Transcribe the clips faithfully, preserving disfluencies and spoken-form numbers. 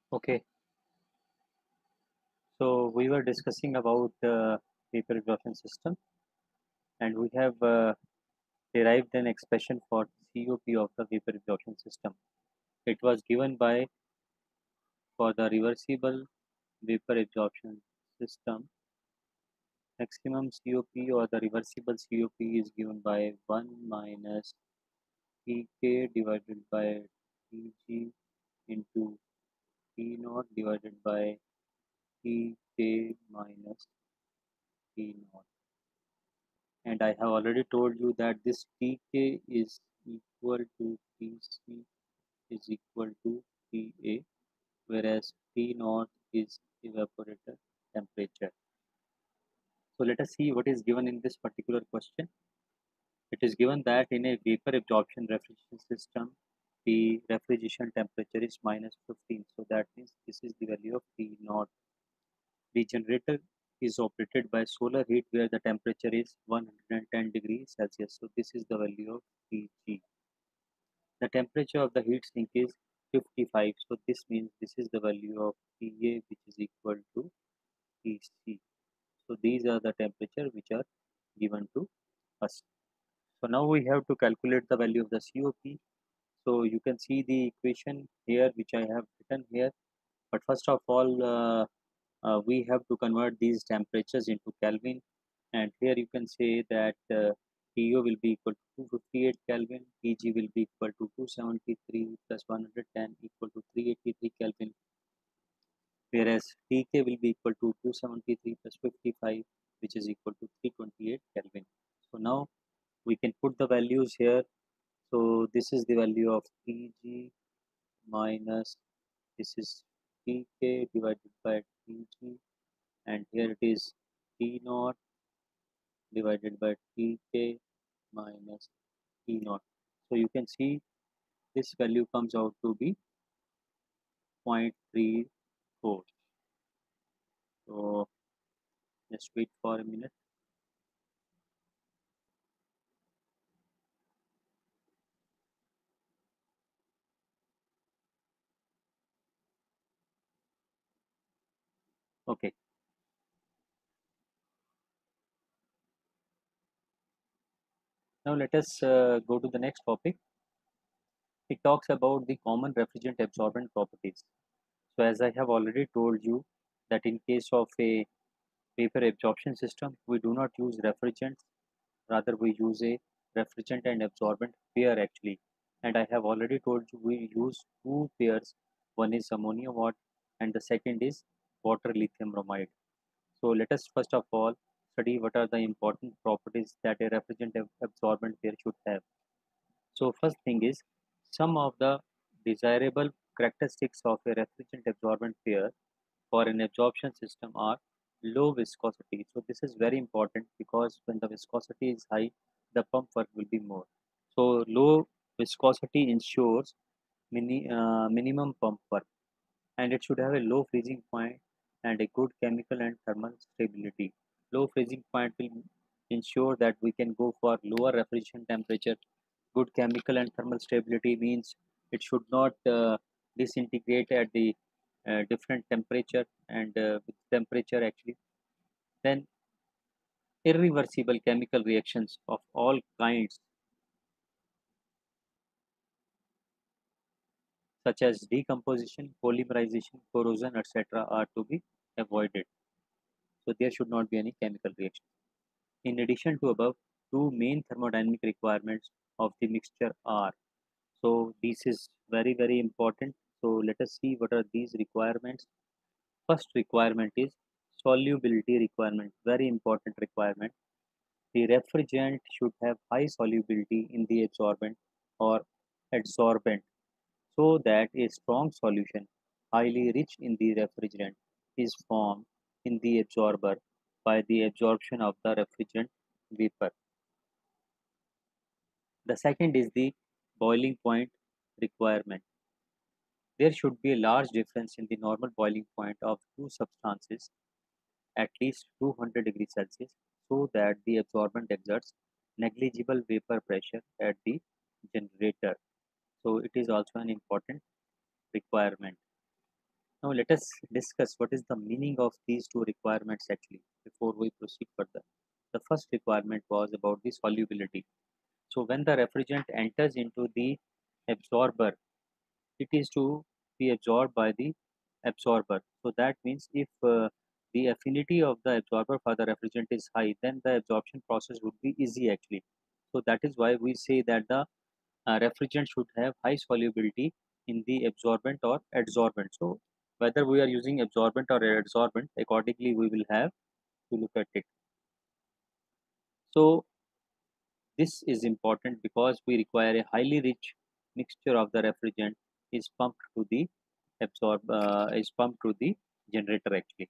Okay, so we were discussing about the vapor exhaustion system, and we have uh, derived an expression for C O P of the vapor exhaustion system. It was given by for the reversible vapor absorption system, maximum C O P or the reversible C O P is given by one minus T K divided by T G into T naught divided by T K minus T naught. And I have already told you that this T K is equal to T C is equal to T A, whereas T naught is evaporator temperature. So let us see what is given in this particular question. It is given that in a vapor absorption refrigeration system, the refrigeration temperature is minus fifteen. So that means this is the value of T naught. The generator is operated by solar heat where the temperature is one hundred ten degrees Celsius. So this is the value of T G. The temperature of the heat sink is fifty-five. So this means this is the value of T A, which is equal to T C. So these are the temperature which are given to us. So now we have to calculate the value of the C O P. So you can see the equation here which I have written here. But first of all, uh, uh, we have to convert these temperatures into Kelvin. And here you can say that uh, T O will be equal to two hundred fifty-eight Kelvin, T G will be equal to two hundred seventy-three plus one hundred ten equal to three hundred eighty-three Kelvin, whereas T K will be equal to two hundred seventy-three plus fifty-five, which is equal to three hundred twenty-eight Kelvin. So now we can put the values here. So this is the value of T G minus this is T K divided by T G, and here it is T naught divided by T K minus T naught. So you can see this value comes out to be zero point three four. So just wait for a minute. Okay. Now let us uh, go to the next topic. It talks about the common refrigerant absorbent properties. So as I have already told you that in case of a vapor absorption system, we do not use refrigerants, rather we use a refrigerant and absorbent pair actually. And I have already told you we use two pairs. One is ammonia water and the second is water lithium bromide. So let us first of all study what are the important properties that a refrigerant absorbent pair should have. So first thing is some of the desirable characteristics of a refrigerant absorbent pair for an absorption system are low viscosity. So this is very important because when the viscosity is high, the pump work will be more. So low viscosity ensures mini, uh, minimum pump work, and it should have a low freezing point and a good chemical and thermal stability. Low freezing point will ensure that we can go for lower refrigeration temperature. Good chemical and thermal stability means it should not uh, disintegrate at the uh, different temperature and uh, with temperature actually. Then irreversible chemical reactions of all kinds such as decomposition, polymerization, corrosion, et cetera are to be avoided. So there should not be any chemical reaction. In addition to above, two main thermodynamic requirements of the mixture are. So this is very very important. So let us see what are these requirements. First requirement is solubility requirement, very important requirement. The refrigerant should have high solubility in the absorbent or adsorbent so that a strong solution, highly rich in the refrigerant, is formed in the absorber by the absorption of the refrigerant vapor. The second is the boiling point requirement. There should be a large difference in the normal boiling point of two substances, at least two hundred degrees Celsius, so that the absorbent exerts negligible vapor pressure at the generator. So it is also an important requirement. Now let us discuss what is the meaning of these two requirements actually before we proceed further. The first requirement was about the solubility. So when the refrigerant enters into the absorber, it is to be absorbed by the absorber. So that means if uh, the affinity of the absorber for the refrigerant is high, then the absorption process would be easy actually. So that is why we say that the uh, refrigerant should have high solubility in the absorbent or adsorbent. So whether we are using absorbent or adsorbent, accordingly we will have to look at it. So this is important because we require a highly rich mixture of the refrigerant is pumped to the absorb uh, is pumped to the generator actually.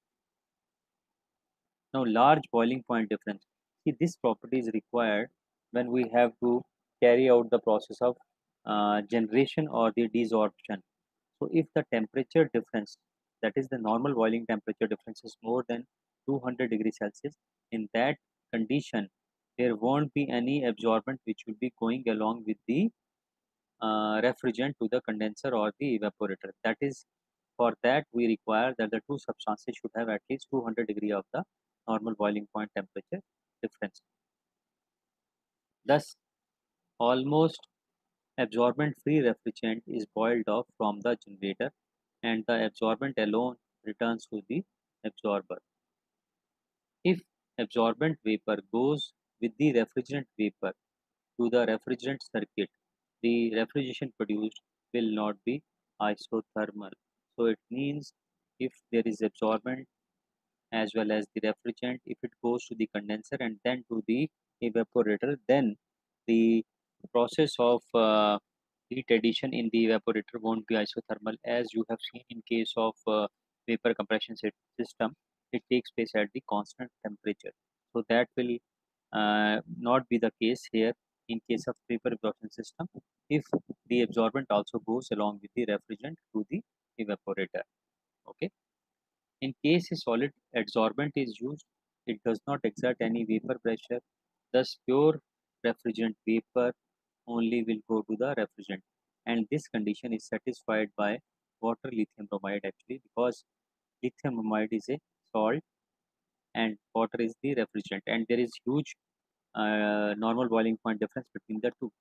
Now large boiling point difference. See, this property is required when we have to carry out the process of uh, generation or the desorption. So if the temperature difference, that is the normal boiling temperature difference, is more than two hundred degrees Celsius, in that condition, there won't be any absorbent which will be going along with the uh, refrigerant to the condenser or the evaporator. That is, for that we require that the two substances should have at least two hundred degree of the normal boiling point temperature difference. Thus, almost absorbent free refrigerant is boiled off from the generator and the absorbent alone returns to the absorber. If absorbent vapor goes with the refrigerant vapor to the refrigerant circuit, the refrigeration produced will not be isothermal. So it means if there is absorbent as well as the refrigerant, if it goes to the condenser and then to the evaporator, then the process of uh, heat addition in the evaporator won't be isothermal, as you have seen in case of uh, vapor compression system. It takes place at the constant temperature, so that will uh, not be the case here in case of vapor absorption system if the absorbent also goes along with the refrigerant to the evaporator. Okay. In case a solid adsorbent is used, it does not exert any vapor pressure, thus pure refrigerant vapor only will go to the refrigerant. And this condition is satisfied by water lithium bromide actually, because lithium bromide is a salt and water is the refrigerant, and there is huge uh, normal boiling point difference between the two.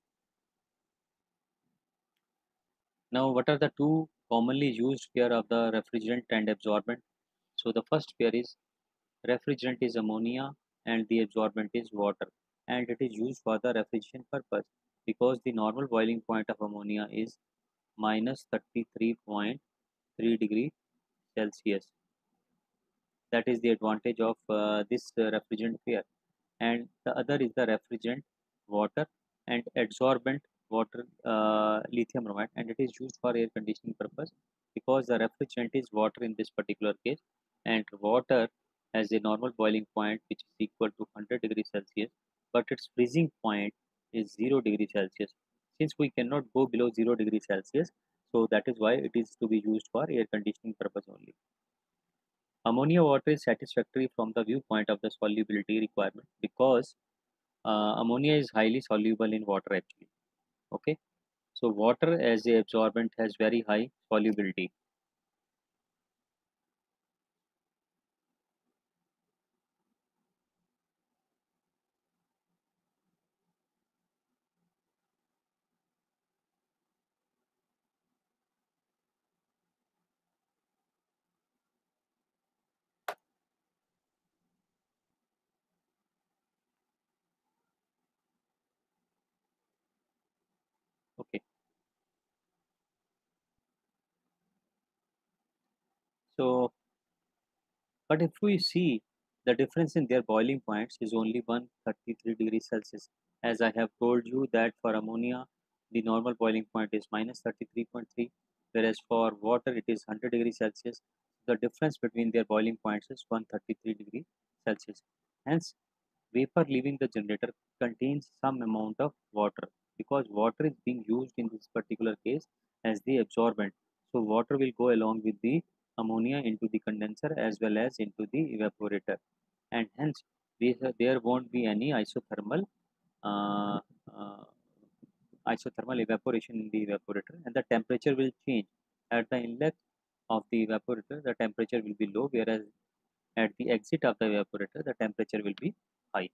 Now, what are the two commonly used pair of the refrigerant and absorbent? So the first pair is refrigerant is ammonia and the absorbent is water, and it is used for the refrigeration purpose because the normal boiling point of ammonia is minus thirty-three point three degree Celsius. That is the advantage of uh, this uh, refrigerant pair. And the other is the refrigerant water and adsorbent water uh, lithium bromide, and it is used for air conditioning purpose because the refrigerant is water in this particular case, and water has a normal boiling point which is equal to one hundred degrees Celsius, but its freezing point is zero degrees Celsius. Since we cannot go below zero degrees Celsius, so that is why it is to be used for air conditioning purpose only. Ammonia water is satisfactory from the viewpoint of the solubility requirement because uh, ammonia is highly soluble in water actually. Okay, so water as a absorbent has very high solubility. Okay, so but if we see, the difference in their boiling points is only one hundred thirty-three degrees Celsius. As I have told you that for ammonia the normal boiling point is minus thirty-three point three, whereas for water it is one hundred degrees Celsius. The difference between their boiling points is one hundred thirty-three degrees Celsius. Hence vapor leaving the generator contains some amount of water because water is being used in this particular case as the absorbent. So water will go along with the ammonia into the condenser as well as into the evaporator, and hence there won't be any isothermal uh, uh, isothermal evaporation in the evaporator, and the temperature will change at the inlet. of the evaporator, the temperature will be low, whereas at the exit of the evaporator, the temperature will be high.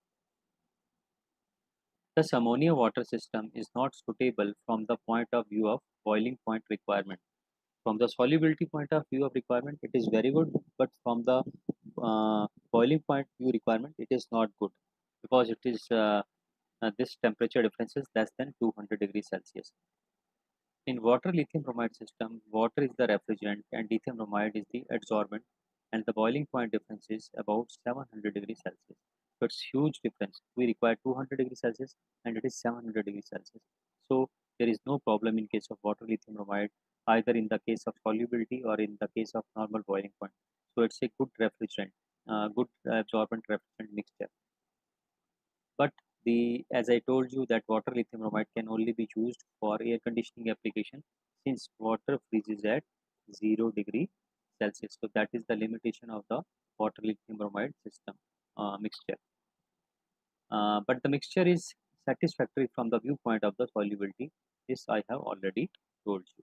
Thus, ammonia water system is not suitable from the point of view of boiling point requirement. From the solubility point of view of requirement, it is very good, but from the uh, boiling point view requirement, it is not good because it is uh, uh, this temperature difference is less than two hundred degrees Celsius. In water lithium bromide system, water is the refrigerant and lithium bromide is the adsorbent, and the boiling point difference is about seven hundred degrees Celsius. So it's huge difference. We require two hundred degrees Celsius and it is seven hundred degrees Celsius. So there is no problem in case of water lithium bromide, either in the case of solubility or in the case of normal boiling point. So it's a good refrigerant, uh, good absorbent refrigerant mixture. But the as I told you that water lithium bromide can only be used for air conditioning application since water freezes at zero degree Celsius. So that is the limitation of the water lithium bromide system uh, mixture. Uh, but the mixture is satisfactory from the viewpoint of the solubility. This I have already told you.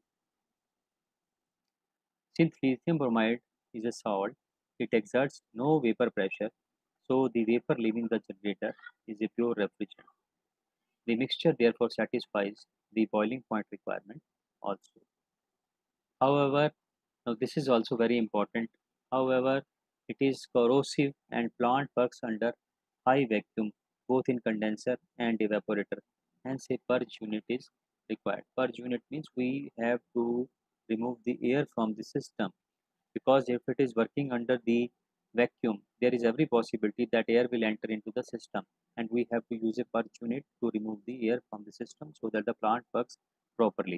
Since lithium bromide is a salt, it exerts no vapor pressure. So the vapor leaving the generator is a pure refrigerant. The mixture therefore satisfies the boiling point requirement also. However, now this is also very important. However, it is corrosive and plant works under high vacuum both in condenser and evaporator. Hence, a purge unit is required. Purge unit means we have to remove the air from the system because if it is working under the vacuum, there is every possibility that air will enter into the system and we have to use a purge unit to remove the air from the system so that the plant works properly.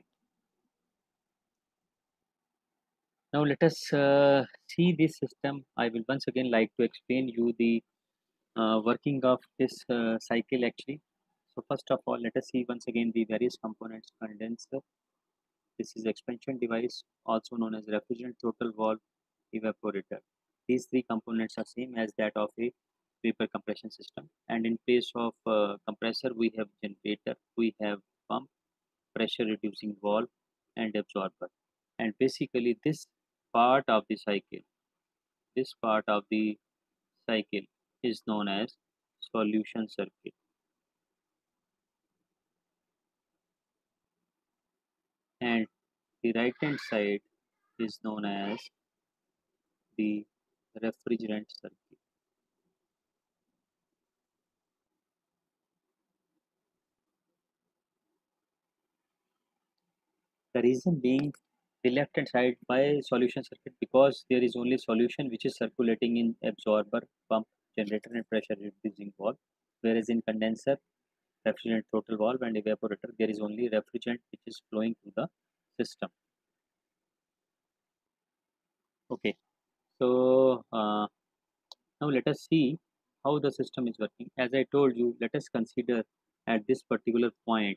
Now let us uh, see this system. I will once again like to explain you the uh, working of this uh, cycle actually. So first of all, let us see once again the various components. Condenser. This is expansion device, also known as refrigerant throttle valve, evaporator. These three components are same as that of a vapor compression system. And in place of uh, compressor, we have generator, we have pump, pressure reducing valve, and absorber. And basically, this part of the cycle, this part of the cycle is known as solution circuit. And the right hand side is known as the refrigerant circuit. The reason being the left hand side by solution circuit because there is only solution which is circulating in absorber, pump, generator and pressure reducing valve, whereas in condenser, refrigerant throttle valve and evaporator there is only refrigerant which is flowing through the system. Okay, so uh, now let us see how the system is working. As I told you, let us consider at this particular point,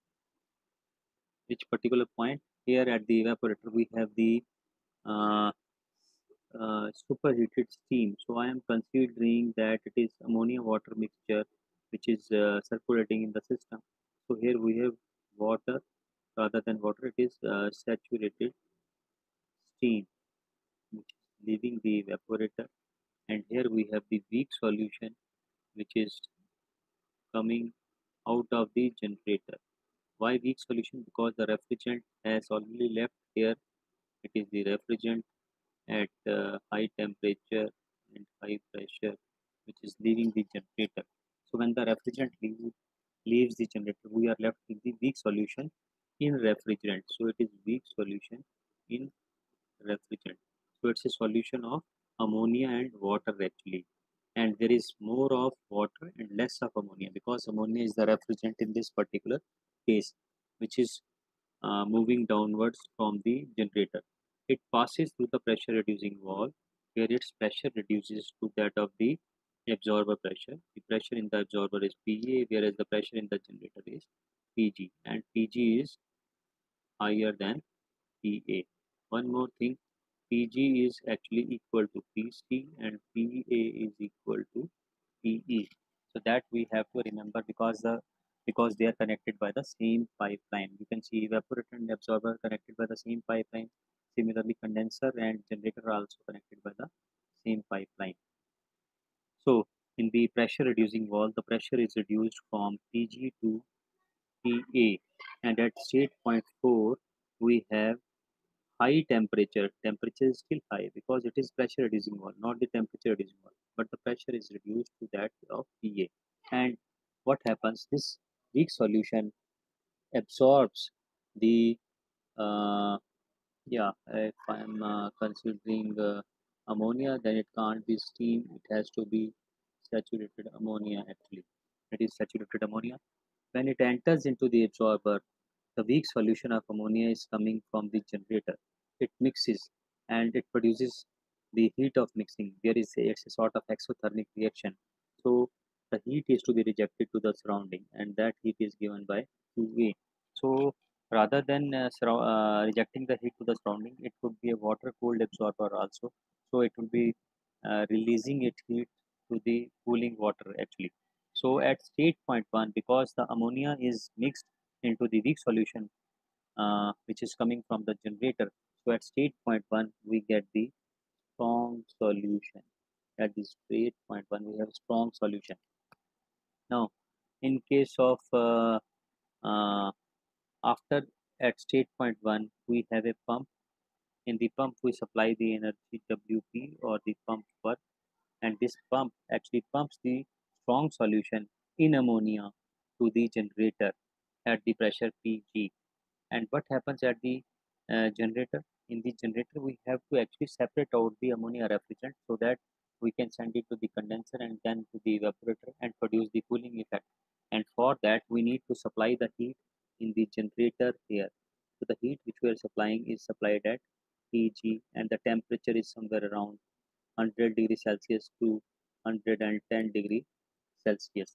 which particular point here at the evaporator we have the uh, uh, superheated steam. So I am considering that it is ammonia water mixture which is uh, circulating in the system. So here we have water rather than water, it is uh, saturated steam which is leaving the evaporator, and here we have the weak solution which is coming out of the generator. Why weak solution? Because the refrigerant has already left here. It is the refrigerant at uh, high temperature and high pressure which is leaving the generator. So when the refrigerant leave, leaves the generator, we are left with the weak solution in refrigerant. So it is weak solution in refrigerant. So it's a solution of ammonia and water actually. And there is more of water and less of ammonia because ammonia is the refrigerant in this particular case, which is uh, moving downwards from the generator. It passes through the pressure reducing valve where its pressure reduces to that of the absorber pressure. The pressure in the absorber is P A, whereas the pressure in the generator is P G, and P G is higher than P A. One more thing, P G is actually equal to P C and P A is equal to P E. So that we have to remember because the because they are connected by the same pipeline. You can see evaporator and absorber connected by the same pipeline. Similarly, condenser and generator are also connected by the same pipeline. So in the pressure reducing valve, the pressure is reduced from P G to P A, and at state point four we have high temperature. Temperature is still high because it is pressure reducing valve, not the temperature reducing valve, but the pressure is reduced to that of P A. And what happens? This weak solution absorbs the uh, yeah. If I'm uh, considering uh, ammonia, then it can't be steam. It has to be saturated ammonia. Actually, it is saturated ammonia. When it enters into the absorber, the weak solution of ammonia is coming from the generator. It mixes and it produces the heat of mixing. There is a, it's a sort of exothermic reaction. So the heat is to be rejected to the surrounding, and that heat is given by Q A. So rather than uh, uh, rejecting the heat to the surrounding, it could be a water cooled absorber also. So it will be uh, releasing its heat to the cooling water actually. So at state point one, because the ammonia is mixed into the weak solution, uh, which is coming from the generator. So at state point one, we get the strong solution. At the state point one, we have strong solution. Now, in case of uh, uh, after at state point one, we have a pump. In the pump, we supply the energy W P or the pump work, and this pump actually pumps the strong solution in ammonia to the generator at the pressure P G. And what happens at the uh, generator? In the generator, we have to actually separate out the ammonia refrigerant so that we can send it to the condenser and then to the evaporator and produce the cooling effect. And for that, we need to supply the heat in the generator here. So the heat which we are supplying is supplied at P G, and the temperature is somewhere around one hundred degrees Celsius to one hundred ten degrees Celsius.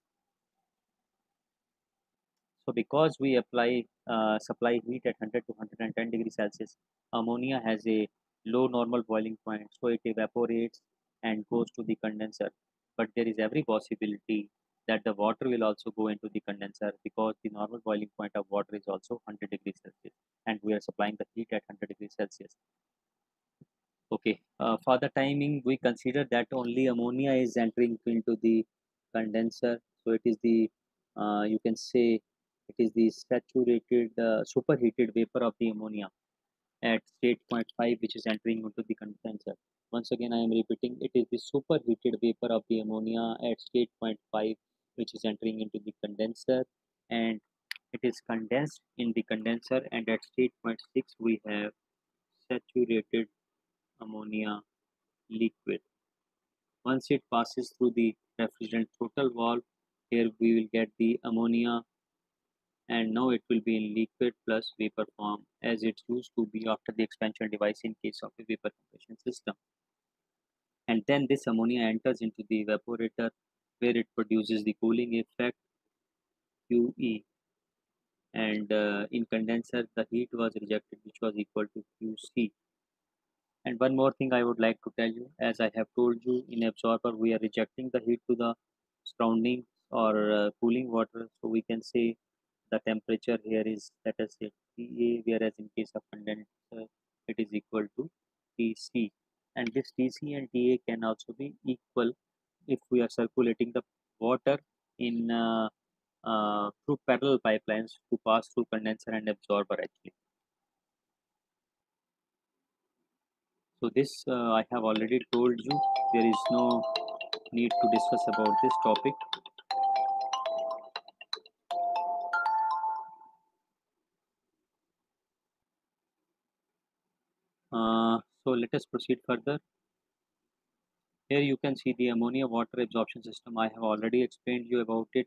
So because we apply uh, supply heat at one hundred to one hundred ten degrees Celsius, ammonia has a low normal boiling point, so it evaporates and goes to the condenser. But there is every possibility that the water will also go into the condenser because the normal boiling point of water is also one hundred degrees Celsius, and we are supplying the heat at one hundred degrees Celsius. Okay, uh, for the timing, we consider that only ammonia is entering into the condenser. So it is the, uh, you can say, it is the saturated, uh, superheated vapor of the ammonia at state point five, which is entering into the condenser. Once again, I am repeating, it is the superheated vapor of the ammonia at state point five, which is entering into the condenser, and it is condensed in the condenser. And at state point six, we have saturated ammonia liquid. Once it passes through the refrigerant throttle valve, here we will get the ammonia, and now it will be in liquid plus vapor form as it used to be after the expansion device in case of a vapor compression system. And then this ammonia enters into the evaporator where it produces the cooling effect Q E, and uh, in condenser the heat was rejected which was equal to Q C. And one more thing I would like to tell you, as I have told you, in absorber we are rejecting the heat to the surrounding or uh, cooling water. So we can say the temperature here is, let us say, T A, whereas in case of condenser it is equal to T C. And this T C and T A can also be equal if we are circulating the water in uh, uh, through parallel pipelines to pass through condenser and absorber actually. So this uh, I have already told you. There is no need to discuss about this topic. Uh, so let us proceed further. Here you can see the ammonia water absorption system. I have already explained you about it.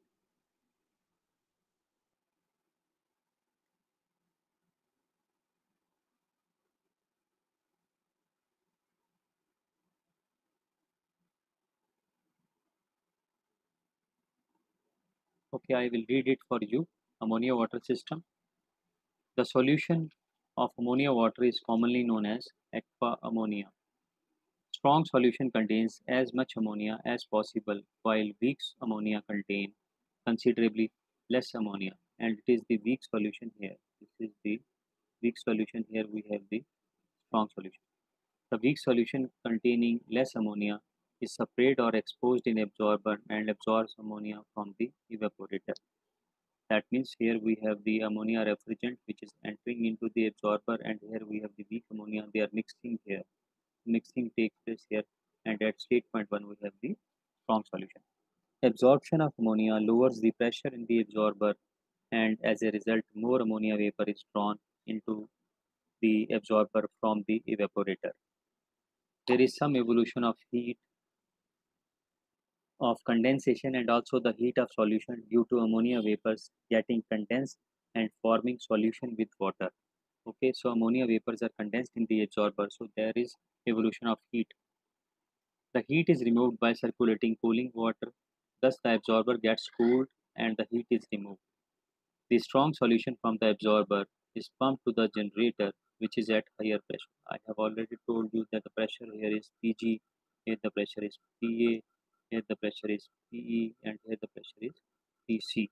Okay, I will read it for you. Ammonia water system. The solution of ammonia water is commonly known as aqua ammonia. Strong solution contains as much ammonia as possible, while weak ammonia contain considerably less ammonia, and it is the weak solution here. This is the weak solution here. We have the strong solution. The weak solution containing less ammonia is sprayed or exposed in absorber and absorbs ammonia from the evaporator. That means here we have the ammonia refrigerant which is entering into the absorber, and here we have the weak ammonia. They are mixing here. Mixing takes place here, and at state point one we have the strong solution. Absorption of ammonia lowers the pressure in the absorber, and as a result more ammonia vapor is drawn into the absorber from the evaporator. There is some evolution of heat of condensation and also the heat of solution due to ammonia vapors getting condensed and forming solution with water. Okay, so ammonia vapors are condensed in the absorber, so there is evolution of heat. The heat is removed by circulating cooling water, thus the absorber gets cooled and the heat is removed. The strong solution from the absorber is pumped to the generator, which is at higher pressure. I have already told you that the pressure here is P G, here the pressure is P A, here the pressure is P E, and here the pressure is P C.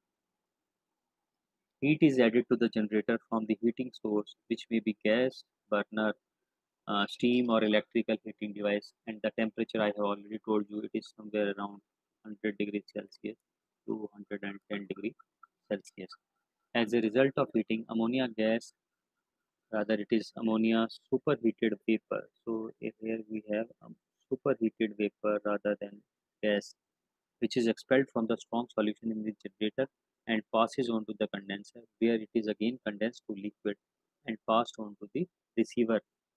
Heat is added to the generator from the heating source, which may be gas, burner, uh, steam, or electrical heating device. And the temperature I have already told you, it is somewhere around one hundred degrees Celsius to one hundred ten degrees Celsius. As a result of heating, ammonia gas, rather it is ammonia superheated vapor. So here we have um, superheated vapor rather than gas, which is expelled from the strong solution in the generator and passes on to the condenser, where it is again condensed to liquid and passed on to the receiver,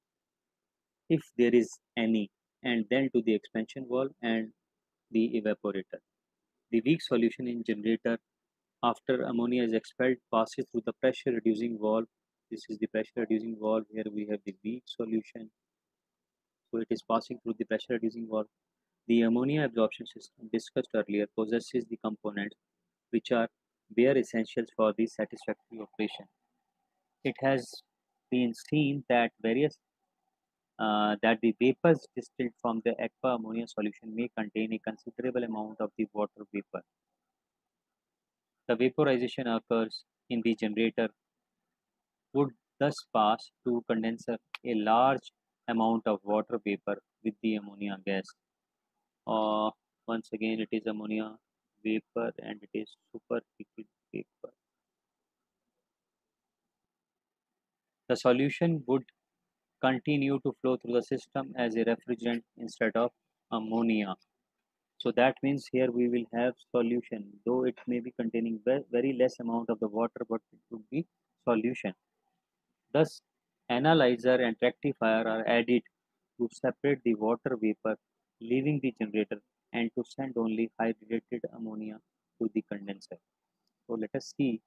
if there is any, and then to the expansion valve and the evaporator. The weak solution in generator after ammonia is expelled passes through the pressure reducing valve. This is the pressure reducing valve. Here we have the weak solution. So it is passing through the pressure reducing valve. The ammonia absorption system discussed earlier possesses the components which are bare essentials for the satisfactory operation. It has been seen that various uh, that the vapors distilled from the aqua ammonia solution may contain a considerable amount of the water vapor. The vaporization occurs in the generator would thus pass to condenser a large amount of water vapor with the ammonia gas. Uh, Once again, it is ammonia vapor and it is superheated vapor. The solution would continue to flow through the system as a refrigerant instead of ammonia. So that means here we will have solution, though it may be containing very less amount of the water, but it would be solution. Thus, analyzer and rectifier are added to separate the water vapor leaving the generator and to send only hydrated ammonia to the condenser. So let us see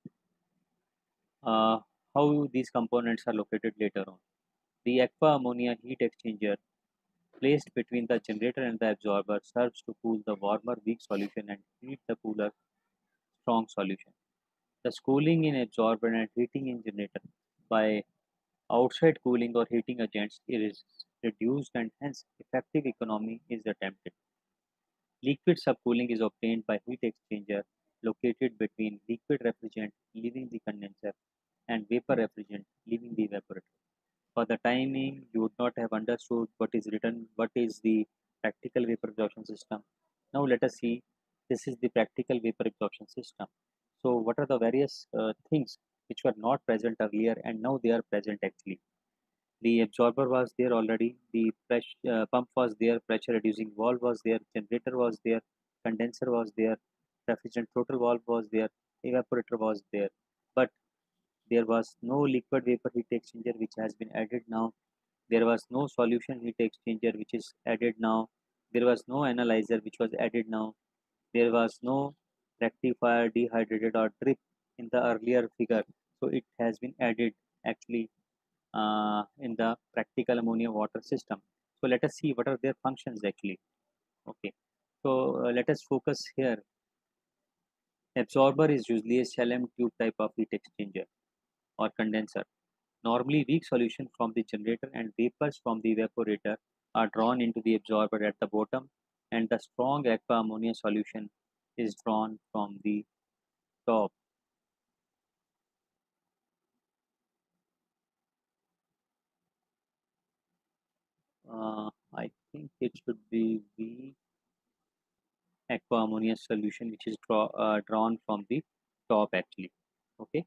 uh, how these components are located later on. The aqua ammonia heat exchanger placed between the generator and the absorber serves to cool the warmer weak solution and heat the cooler strong solution. The cooling in absorber and heating in generator by outside cooling or heating agents is reduced and hence effective economy is attempted. Liquid subcooling is obtained by heat exchanger located between liquid refrigerant leaving the condenser and vapor refrigerant leaving the evaporator. For the timing, you would not have understood what is written, what is the practical vapor absorption system. Now let us see, this is the practical vapor absorption system. So what are the various uh, things which were not present earlier and now they are present actually. The absorber was there already, the pressure, uh, pump was there, pressure reducing valve was there, generator was there, condenser was there, refrigerant throttle valve was there, evaporator was there. But there was no liquid vapor heat exchanger which has been added now. There was no solution heat exchanger which is added now. There was no analyzer which was added now. There was no rectifier, dehydrated or drip in the earlier figure. So it has been added actually uh, in the practical ammonia water system. So let us see what are their functions actually. Okay. So uh, let us focus here. Absorber is usually a shell and tube type of heat exchanger or condenser. Normally, weak solution from the generator and vapors from the evaporator are drawn into the absorber at the bottom, and the strong aqua ammonia solution is drawn from the top. uh, I think it should be V aqua ammonia solution, which is draw, uh, drawn from the top actually. Okay.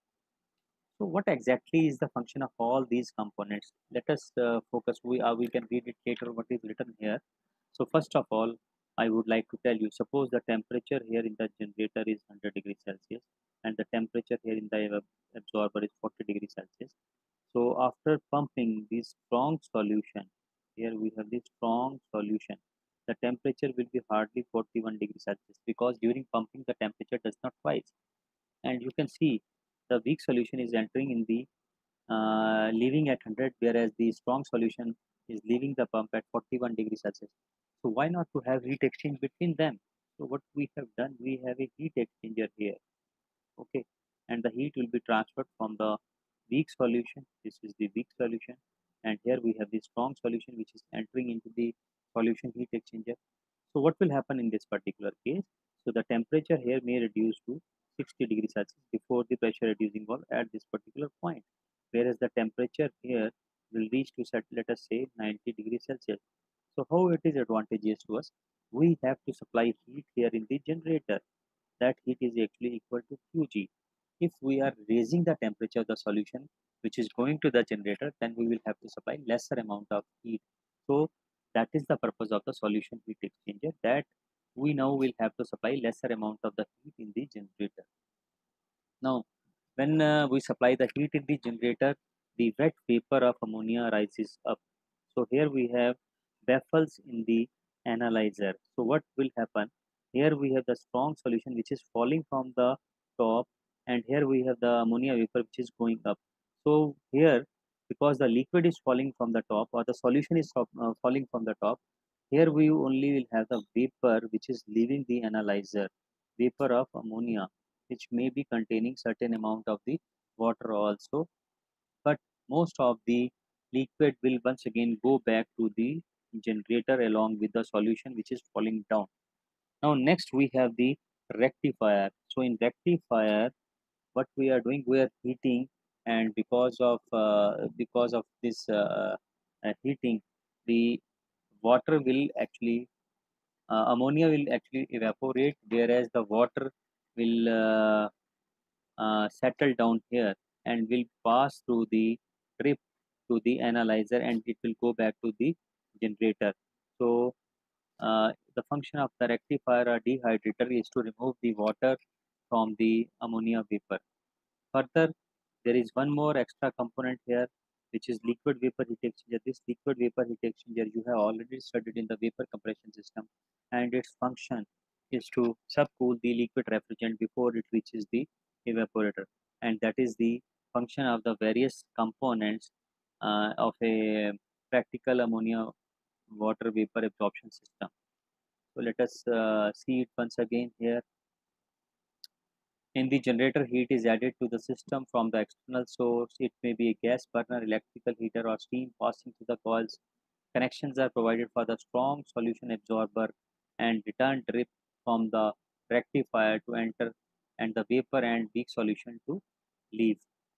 So what exactly is the function of all these components? Let us uh, focus. We uh, we can read it later. What is written here? So first of all, I would like to tell you. Suppose the temperature here in the generator is one hundred degrees Celsius, and the temperature here in the absorber is forty degrees Celsius. So after pumping this strong solution, here we have this strong solution. The temperature will be hardly forty-one degrees Celsius because during pumping the temperature does not rise, and you can see the weak solution is entering in the uh, leaving at one hundred, whereas the strong solution is leaving the pump at forty-one degrees Celsius. So why not to have heat exchange between them? So what we have done, we have a heat exchanger here, okay, and the heat will be transferred from the weak solution. This is the weak solution, and here we have the strong solution which is entering into the solution heat exchanger. So what will happen in this particular case? So the temperature here may reduce to sixty degrees Celsius before the pressure reducing valve at this particular point, whereas the temperature here will reach to set, let us say, ninety degrees Celsius. So how it is advantageous to us? We have to supply heat here in the generator. That heat is actually equal to Q G. If we are raising the temperature of the solution which is going to the generator, then we will have to supply lesser amount of heat. So that is the purpose of the solution heat exchanger, that we now will have to supply lesser amount of the heat in the generator. Now when uh, we supply the heat in the generator, the wet vapor of ammonia rises up. So here we have baffles in the analyzer. So what will happen? Here we have the strong solution which is falling from the top, and here we have the ammonia vapor which is going up. So here, because the liquid is falling from the top or the solution is uh, falling from the top, here we only will have the vapor which is leaving the analyzer, vapor of ammonia, which may be containing certain amount of the water also, but most of the liquid will once again go back to the generator along with the solution which is falling down. Now next we have the rectifier. So in rectifier, what we are doing, we are heating, and because of uh, because of this uh, uh, heating, the water will actually uh, ammonia will actually evaporate, whereas the water will uh, uh, settle down here and will pass through the drip to the analyzer, and it will go back to the generator. So uh, the function of the rectifier or dehydrator is to remove the water from the ammonia vapor. Further, there is one more extra component here, which is liquid vapor heat exchanger. This liquid vapor heat exchanger you have already studied in the vapor compression system, and its function is to subcool the liquid refrigerant before it reaches the evaporator, and that is the function of the various components uh, of a practical ammonia water vapor absorption system. So let us uh, see it once again here. In the generator, heat is added to the system from the external source. It may be a gas burner, electrical heater, or steam passing through the coils. Connections are provided for the strong solution absorber and return drip from the rectifier to enter and the vapor and weak solution to leave.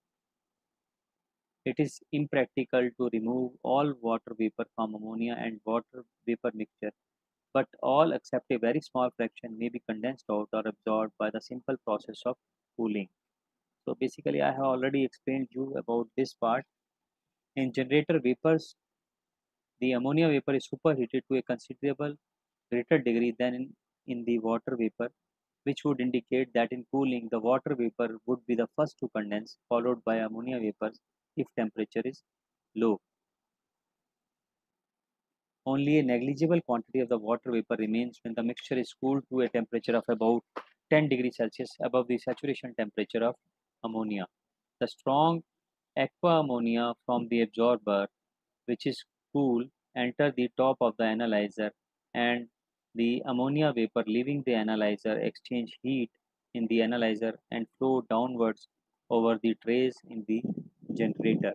It is impractical to remove all water vapor from ammonia and water vapor mixture, but all except a very small fraction may be condensed out or absorbed by the simple process of cooling. So basically, I have already explained you about this part. In generator vapors, the ammonia vapor is superheated to a considerable greater degree than in, in the water vapor, which would indicate that in cooling, the water vapor would be the first to condense, followed by ammonia vapors if temperature is low. Only a negligible quantity of the water vapor remains when the mixture is cooled to a temperature of about ten degrees Celsius above the saturation temperature of ammonia. The strong aqua ammonia from the absorber, which is cool, enter the top of the analyzer, and the ammonia vapor leaving the analyzer exchange heat in the analyzer and flow downwards over the trays in the generator.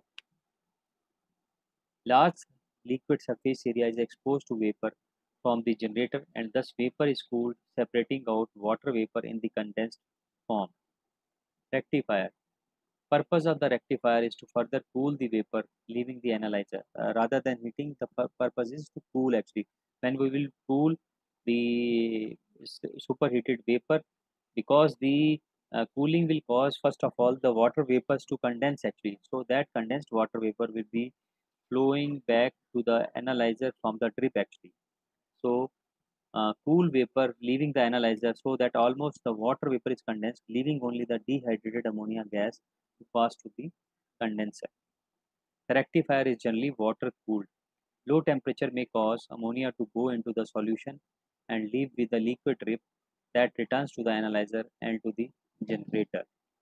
Large liquid surface area is exposed to vapor from the generator, and thus vapor is cooled, separating out water vapor in the condensed form. Rectifier. Purpose of the rectifier is to further cool the vapor leaving the analyzer uh, rather than heating. The pur- purpose is to cool actually. When we will cool the s- superheated vapor, because the uh, cooling will cause first of all the water vapors to condense actually, so that condensed water vapor will be flowing back to the analyzer from the drip actually. So uh, cool vapor leaving the analyzer, so that almost the water vapor is condensed, leaving only the dehydrated ammonia gas to pass to the condenser. The rectifier is generally water cooled. Low temperature may cause ammonia to go into the solution and leave with the liquid drip that returns to the analyzer and to the generator.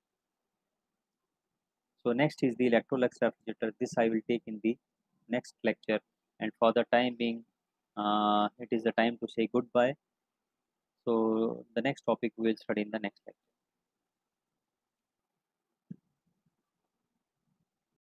So next is the Electrolux refrigerator. This I will take in the next lecture, and for the time being, uh, it is the time to say goodbye. So the next topic we will study in the next lecture.